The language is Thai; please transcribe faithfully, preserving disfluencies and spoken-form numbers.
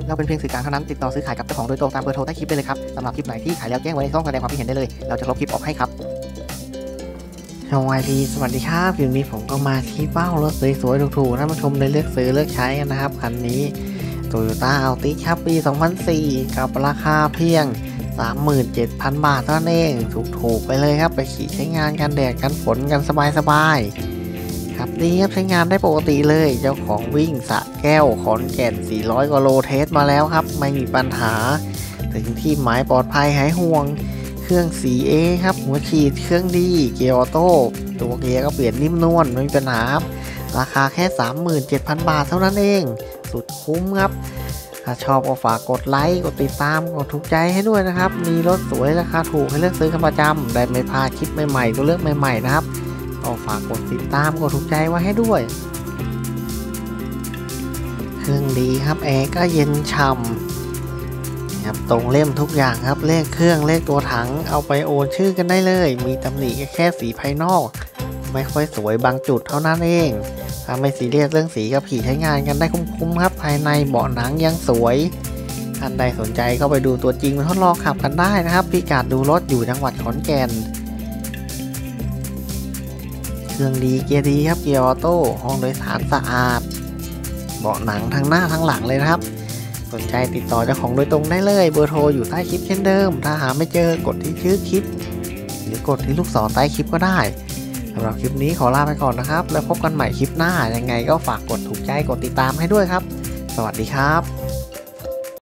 เราเป็นเพียงสื่อกลางเท่านั้นติดต่อซื้อขายกับเจ้าของโดยตรงตามเบอร์โทรใต้คลิปได้เลยครับสำหรับคลิปไหนที่ขายแล้วแจ้งไว้ในช่องแสดงความคิดเห็นได้เลยเราจะลบคลิปออกให้ครับสวัสดีสวัสดีครับคลิปนี้ผมก็มาที่เป้ารถสวยๆถูกๆท่านผู้ชมได้เลือกซื้อเลือกใช้กันนะครับคันนี้ Toyota Altis ครับปี สองพันสี่ กับราคาเพียง สามหมื่นเจ็ดพัน บาทเท่านั้นเองถูกๆไปเลยครับไปขี่ใช้งานกันแดดกันฝนกันสบายๆครับดีครับใช้งานได้ปกติเลยเจ้าของวิ่งสระแก้วขอนแก่นสี่ร้อยกว่าโลเทสมาแล้วครับไม่มีปัญหาถึงที่หมายปลอดภัยหายห่วงเครื่อง โฟร์ เอ ครับหัวฉีดเครื่องดีเกียร์ออโต้ตัวเกียร์ก็เปลี่ยนนิ่มนวลไม่มีปัญหาราคาแค่ สามหมื่นเจ็ดพัน บาทเท่านั้นเองสุดคุ้มครับถ้าชอบก็ฝากกดไลค์กดติดตามกดถูกใจให้ด้วยนะครับมีรถสวยราคาถูกให้เลือกซื้อกันประจำได้ไม่พลาดคลิปใหม่ๆตัวเลือกใหม่ๆนะครับก็ฝากกดติดตามกดถูกใจไว้ให้ด้วยเครื่องดีครับแอร์ก็เย็นฉ่ำครับตรงเล่มทุกอย่างครับเลขเครื่องเลขตัวถังเอาไปโอนชื่อกันได้เลยมีตำหนิแค่สีภายนอกไม่ค่อยสวยบางจุดเท่านั้นเองถ้าไม่ซีเรียสเรื่องสีกับขี่ใช้งานกันได้คุ้มๆครับภายในเบาะหนังยังสวยท่านใดสนใจก็ไปดูตัวจริงมาทดลองขับกันได้นะครับพิกัดดูรถอยู่จังหวัดขอนแก่นเครื่องดีเกียร์ดีครับเกียร์ออโต้ห้องโดยสารสะอาดเบาะหนังทั้งหน้าทั้งหลังเลยนะครับสนใจติดต่อเจ้าของโดยตรงได้เลยเบอร์โทรอยู่ใต้คลิปเช่นเดิมถ้าหาไม่เจอกดที่ชื่อคลิปหรือกดที่ลูกศรใต้คลิปก็ได้สำหรับคลิปนี้ขอลาไปก่อนนะครับแล้วพบกันใหม่คลิปหน้ายังไงก็ฝากกดถูกใจกดติดตามให้ด้วยครับสวัสดีครับ